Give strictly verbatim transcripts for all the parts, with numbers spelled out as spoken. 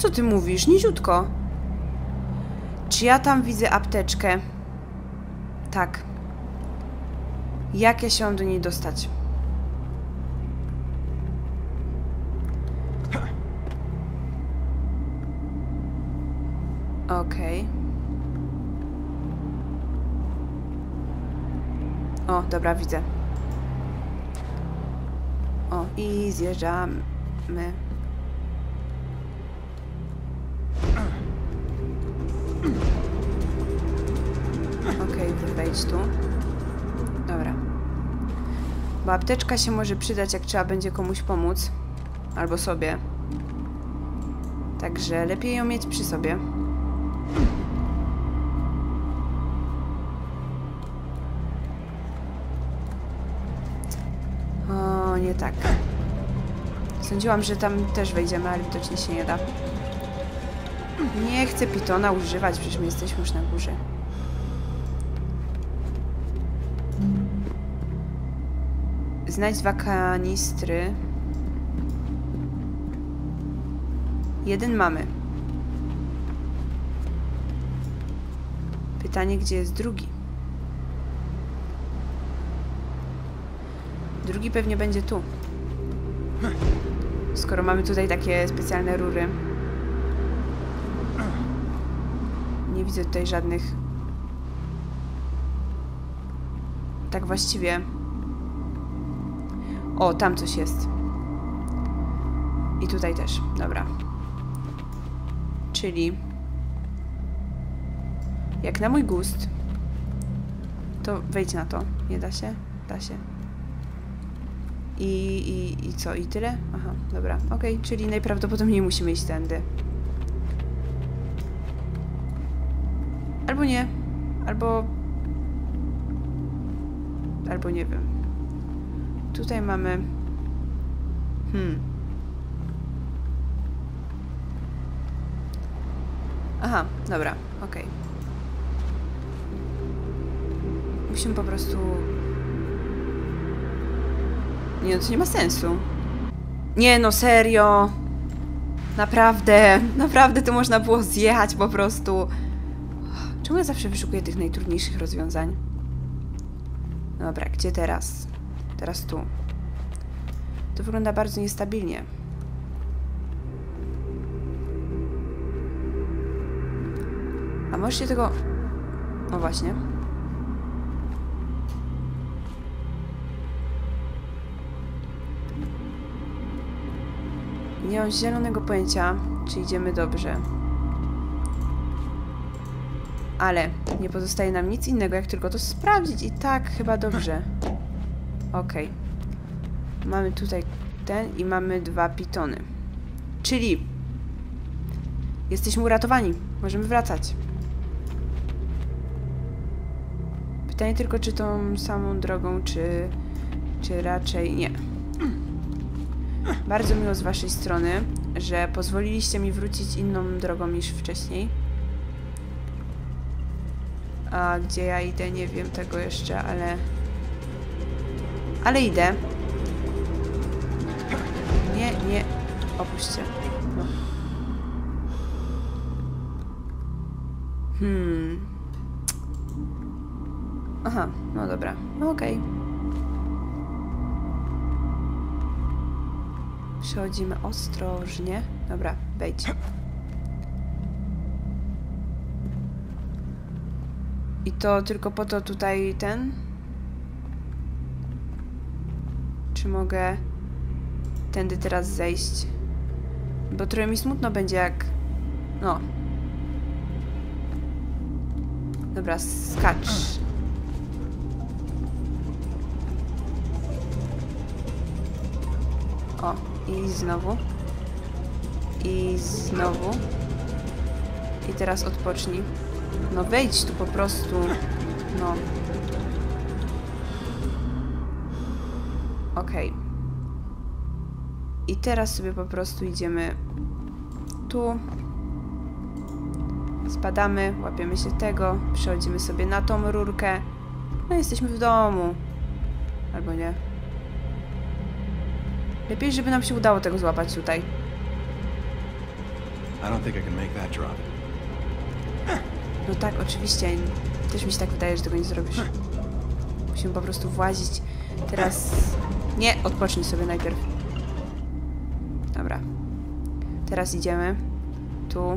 Co ty mówisz? Niziutko. Czy ja tam widzę apteczkę? Tak. Jak ja się mam do niej dostać? Okej. Okay. O, dobra, widzę. O, i zjeżdżamy. Okej, okay, wejdź tu. Dobra. Bo apteczka się może przydać, jak trzeba będzie komuś pomóc. Albo sobie. Także lepiej ją mieć przy sobie. O, nie tak. Sądziłam, że tam też wejdziemy, ale widocznie się nie da. Nie chcę pitona używać, przecież my jesteśmy już na górze. Znajdź dwa kanistry. Jeden mamy. Pytanie, gdzie jest drugi? Drugi pewnie będzie tu. Skoro mamy tutaj takie specjalne rury. Nie widzę tutaj żadnych... Tak właściwie... O, tam coś jest. I tutaj też. Dobra. Czyli... Jak na mój gust... To wejdź na to. Nie da się? Da się. I, i, i co? I tyle? Aha, dobra. Okej, okay, czyli najprawdopodobniej musimy iść tędy. Albo nie. Albo... Albo nie wiem. Tutaj mamy... Hmm. Aha, dobra. Okej. Okay. Musimy po prostu... Nie, no to nie ma sensu. Nie, no serio. Naprawdę. Naprawdę to można było zjechać po prostu. Czemu ja zawsze wyszukuję tych najtrudniejszych rozwiązań? Dobra, gdzie teraz? Teraz tu. To wygląda bardzo niestabilnie. A możesz się tego... No właśnie. Nie mam zielonego pojęcia, czy idziemy dobrze. Ale nie pozostaje nam nic innego, jak tylko to sprawdzić. I tak chyba dobrze. Okej. Okay. Mamy tutaj ten i mamy dwa pitony. Czyli jesteśmy uratowani. Możemy wracać. Pytanie tylko, czy tą samą drogą, czy, czy raczej nie. Bardzo miło z waszej strony, że pozwoliliście mi wrócić inną drogą niż wcześniej. A gdzie ja idę, nie wiem tego jeszcze, ale... Ale idę. Nie, nie. Opuśćcie. No. Hmm. Aha, no dobra. No okej. Okay. Przechodzimy ostrożnie. Dobra, wejdź. I to tylko po to tutaj ten? Czy mogę tędy teraz zejść? Bo trochę mi smutno będzie jak... No. Dobra, skacz. O, i znowu. I znowu. I teraz odpocznij. No wejdź tu po prostu. No. Okej. Okay. I teraz sobie po prostu idziemy tu. Spadamy, łapiemy się tego, przechodzimy sobie na tą rurkę. No jesteśmy w domu. Albo nie. Lepiej, żeby nam się udało tego złapać tutaj. I don't think I can make that drop. No tak, oczywiście. Też mi się tak wydaje, że tego nie zrobisz. Musimy po prostu włazić. Teraz... Nie, odpocznij sobie najpierw. Dobra. Teraz idziemy. Tu.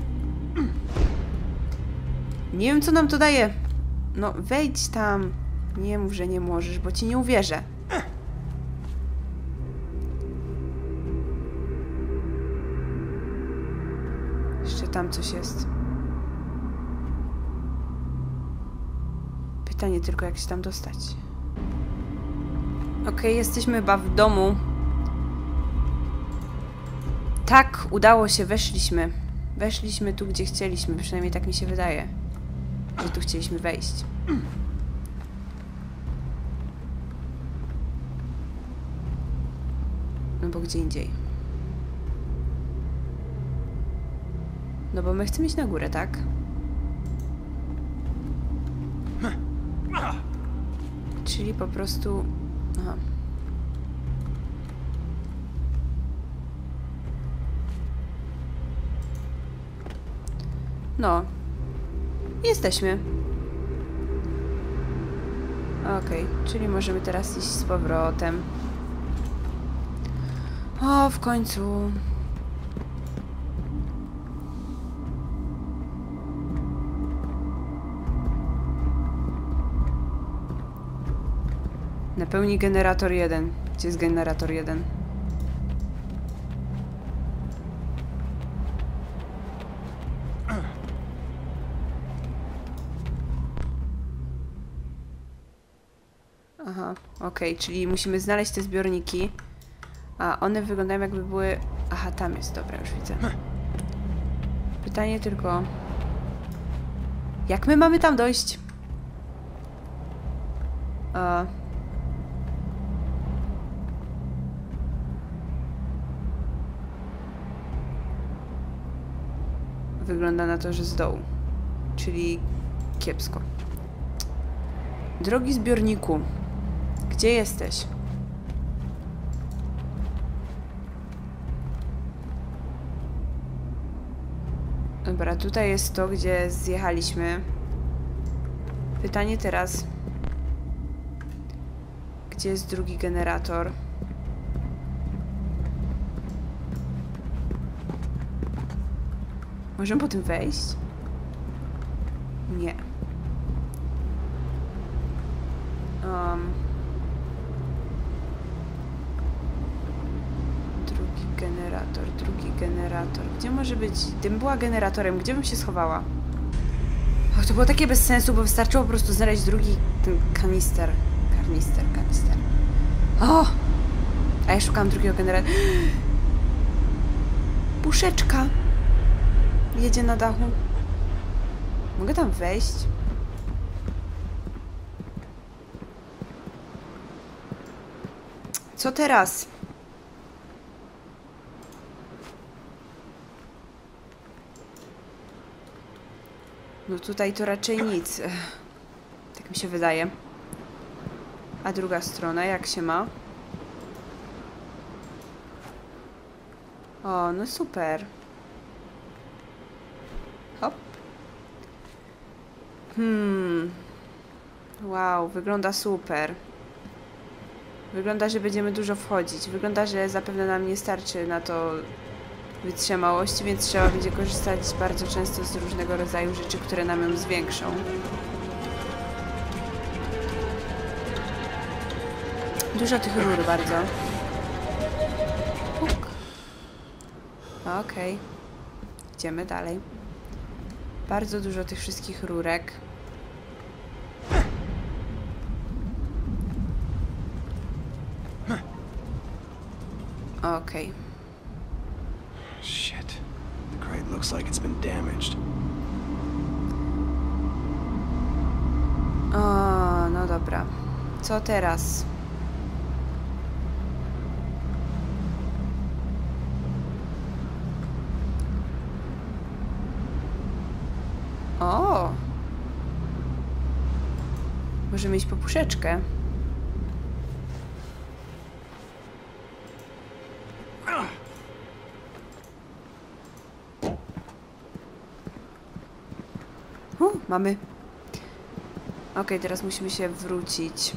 Nie wiem, co nam to daje. No, wejdź tam. Nie mów, że nie możesz, bo ci nie uwierzę. Jeszcze tam coś jest. Pytanie tylko, jak się tam dostać. Okej, jesteśmy chyba w domu. Tak, udało się, weszliśmy. Weszliśmy tu, gdzie chcieliśmy. Przynajmniej tak mi się wydaje, że tu chcieliśmy wejść. No bo gdzie indziej. No bo my chcemy iść na górę, tak? Czyli po prostu... Aha. No. Jesteśmy. Okej, czyli możemy teraz iść z powrotem. O, w końcu. Napełnij generator jeden. Gdzie jest generator jeden? Aha, okej, okay, czyli musimy znaleźć te zbiorniki. A one wyglądają, jakby były... Aha, tam jest, dobra, już widzę. Pytanie tylko... Jak my mamy tam dojść? A... Wygląda na to, że z dołu. Czyli kiepsko. Drogi zbiorniku, gdzie jesteś? Dobra, tutaj jest to, gdzie zjechaliśmy. Pytanie teraz. Gdzie jest drugi generator? Możemy po tym wejść? Nie. Um. Drugi generator, drugi generator. Gdzie może być? Gdybym była generatorem, gdzie bym się schowała? Och, to było takie bez sensu, bo wystarczyło po prostu znaleźć drugi ten kanister. Karnister, kanister. O! A ja szukałam drugiego generatora. Puszeczka. Jedzie na dachu. Mogę tam wejść? Co teraz? No tutaj to raczej nic. Tak mi się wydaje. A druga strona, jak się ma? O, no super. Hop. Hmm. Wow, wygląda super. Wygląda, że będziemy dużo wchodzić. Wygląda, że zapewne nam nie starczy na to wytrzymałości, więc trzeba będzie korzystać bardzo często z różnego rodzaju rzeczy, które nam ją zwiększą. Dużo tych rur bardzo. Puk. Okej. Okay. Idziemy dalej. Bardzo dużo tych wszystkich rurek. Okej. Okay. Shit. The crate looks like it's been damaged. O, no dobra. Co teraz? O! Możemy iść po puszeczkę. mamy. Okej, okay, teraz musimy się wrócić.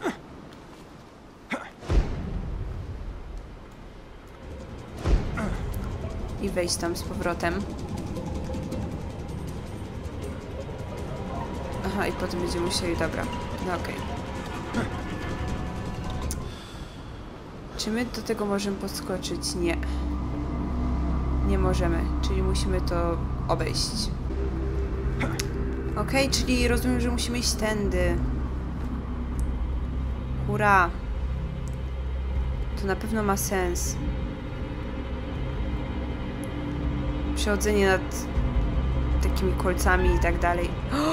I wejść tam z powrotem. Aha, i potem będziemy musieli... Dobra, no okej. Okay. Czy my do tego możemy podskoczyć? Nie. Nie możemy, czyli musimy to obejść. Okej, okay, czyli rozumiem, że musimy iść tędy. Hurra! To na pewno ma sens. Przechodzenie nad takimi kolcami i tak dalej.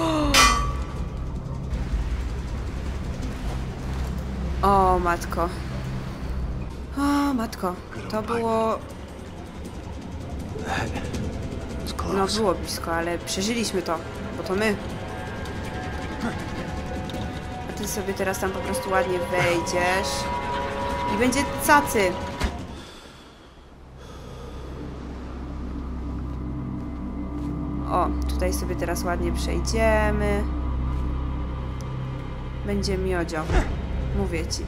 O, matko. O, matko. To było... No, było blisko, ale przeżyliśmy to. Bo to my. A ty sobie teraz tam po prostu ładnie wejdziesz. I będzie cacy. O, tutaj sobie teraz ładnie przejdziemy. Będzie miodzio. Mówię ci.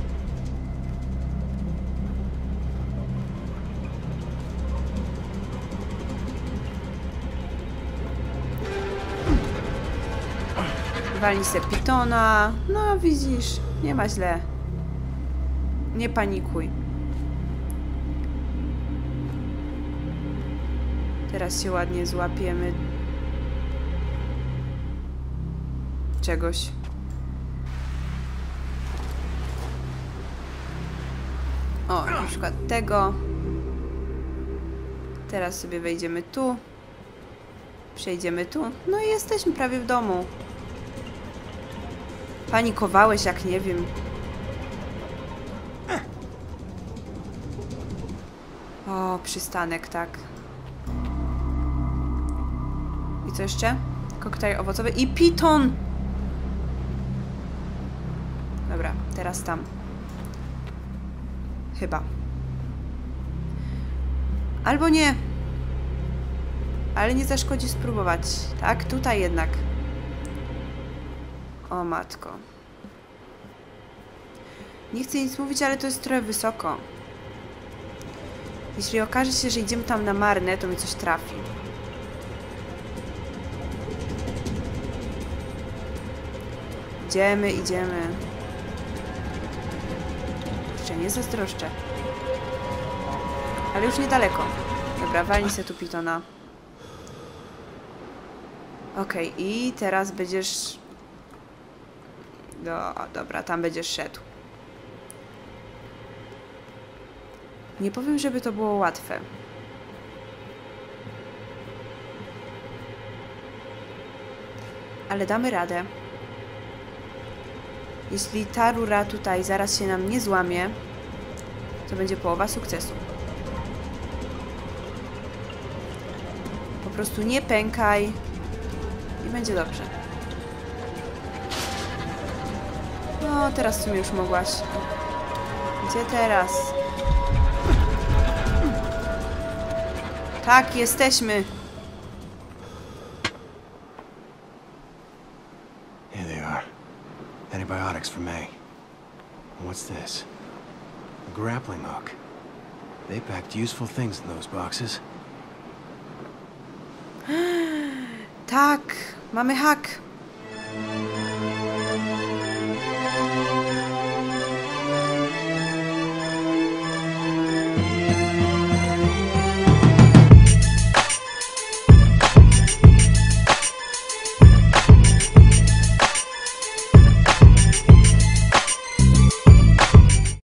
Walnij se pitona. No widzisz, nie ma źle. Nie panikuj. Teraz się ładnie złapiemy czegoś. O, na przykład tego. Teraz sobie wejdziemy tu. Przejdziemy tu. No i jesteśmy prawie w domu. Panikowałeś jak nie wiem. O, przystanek, tak. I co jeszcze? Koktajl owocowy i piton! Dobra, teraz tam. Chyba. Albo nie. Ale nie zaszkodzi spróbować. Tak, tutaj jednak. O matko. Nie chcę nic mówić, ale to jest trochę wysoko. Jeśli okaże się, że idziemy tam na marne, to mi coś trafi. Idziemy, idziemy. Jeszcze nie zazdroszczę. Ale już niedaleko. Dobra, walnij se tu pitona. Okej, okay, i teraz będziesz... No, dobra, tam będziesz szedł. Nie powiem, żeby to było łatwe. Ale damy radę. Jeśli ta rura tutaj zaraz się nam nie złamie, to będzie połowa sukcesu. Po prostu nie pękaj i będzie dobrze. No, teraz w sumie już mogłaś. Gdzie teraz? Tak, jesteśmy. Here they are. Antibiotics for May. What's this? A grappling hook. They packed useful things in those boxes. Tak, mamy hak.